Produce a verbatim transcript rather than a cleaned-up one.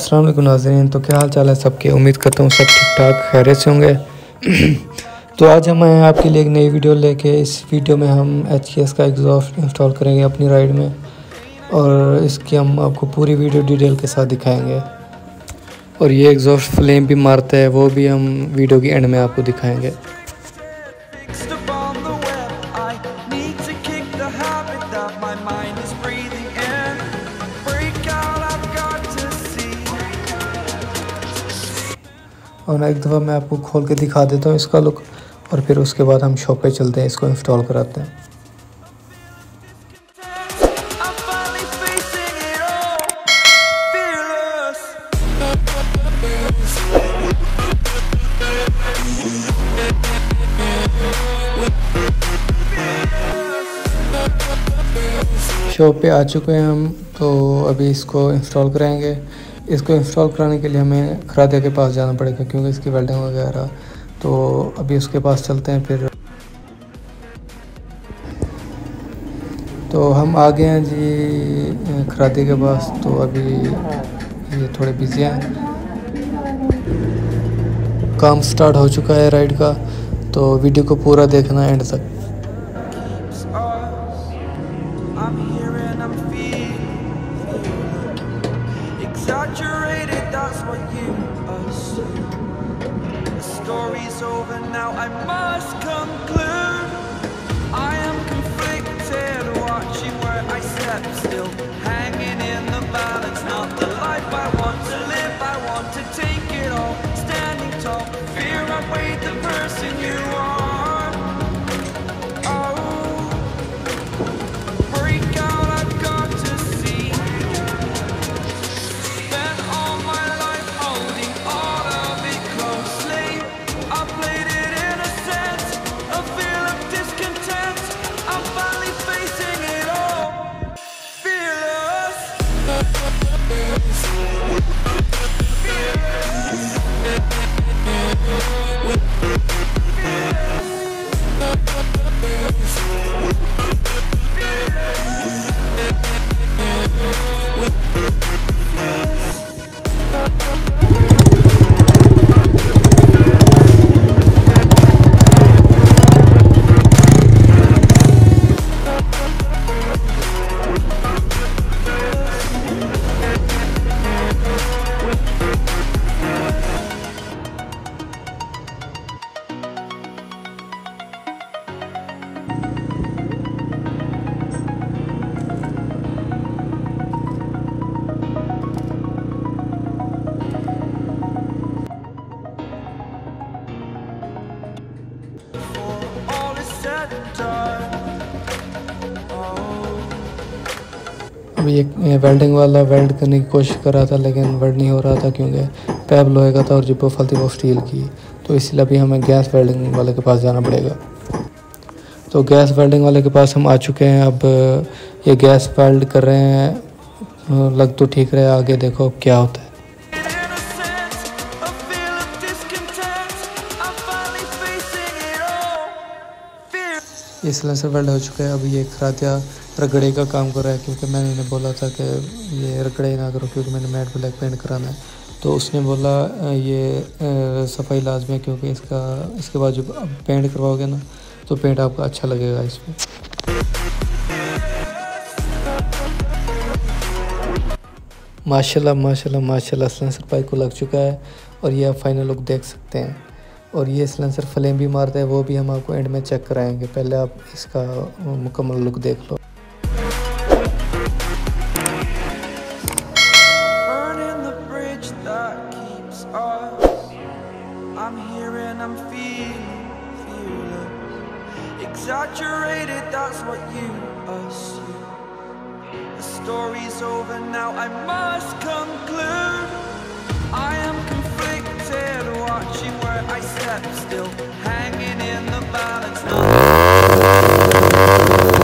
अस्सलाम वालेकुम नाज़रीन। तो क्या हाल चाल है सबके, उम्मीद करता हूँ सब ठीक ठाक खैरियत से होंगे। तो आज हम आए हैं आपके लिए एक नई वीडियो लेके। इस वीडियो में हम एच एस का एग्जॉस्ट इंस्टॉल करेंगे अपनी राइड में, और इसकी हम आपको पूरी वीडियो डिटेल के साथ दिखाएंगे। और ये एग्जॉस्ट फ्लेम भी मारता है, वो भी हम वीडियो के एंड में आपको दिखाएंगे। और एक दफ़ा मैं आपको खोल के दिखा देता हूँ इसका लुक, और फिर उसके बाद हम शॉप पे चलते हैं, इसको इंस्टॉल कराते हैं। शॉप पे आ चुके हैं हम, तो अभी इसको इंस्टॉल कराएंगे। इसको इंस्टॉल कराने के लिए हमें खरादिया के पास जाना पड़ेगा, क्योंकि इसकी वेल्डिंग वगैरह। तो अभी उसके पास चलते हैं फिर। तो हम आ गए हैं जी खरादिया के पास। तो अभी ये थोड़े बिजी हैं, काम स्टार्ट हो चुका है राइड का। तो वीडियो को पूरा देखना एंड तक। Exaggerated, that's what you assume. The story's over now, I must conclude. I am conflicted, watching where I step still, hanging in the balance. Not the life I want to live, I want to take it all. Standing tall, fear I weighed the person you are. अभी ये welding वाला weld करने की कोशिश कर रहा था, लेकिन वेल्ड नहीं हो रहा था, क्योंकि पैप लोहे का था और जो बफल थी वो स्टील की। तो इसलिए अभी हमें गैस वेल्डिंग वाले के पास जाना पड़ेगा। तो गैस वेल्डिंग वाले के पास हम आ चुके हैं। अब ये गैस वेल्ड कर रहे हैं, लग तो ठीक रहा है, आगे देखो अब क्या होता है। ये सिलेंसर वेल्ड हो चुका है। अभी ये खरादिया रगड़े का काम कर रहा है, क्योंकि मैंने इन्हें बोला था कि ये रगड़े ना करो, क्योंकि मैंने मैट ब्लैक पेंट कराना है। तो उसने बोला ये सफाई लाजमी है, क्योंकि इसका इसके बाद जो पेंट करवाओगे ना, तो पेंट आपका अच्छा लगेगा इसमें। माशाल्लाह माशाल्लाह माशाल्लाह सिलेंसर पाइप को लग चुका है, और ये आप फाइनल लुक देख सकते हैं। और ये सिलेंसर फ्लेम भी मारता है, वो भी हम आपको एंड में चेक कराएंगे। पहले आप इसका मुकम्मल लुक देख लो। Exaggerated, that's what you assume. The story's over now, I must conclude. I am conflicted, watching where I step still, hanging in the balance now.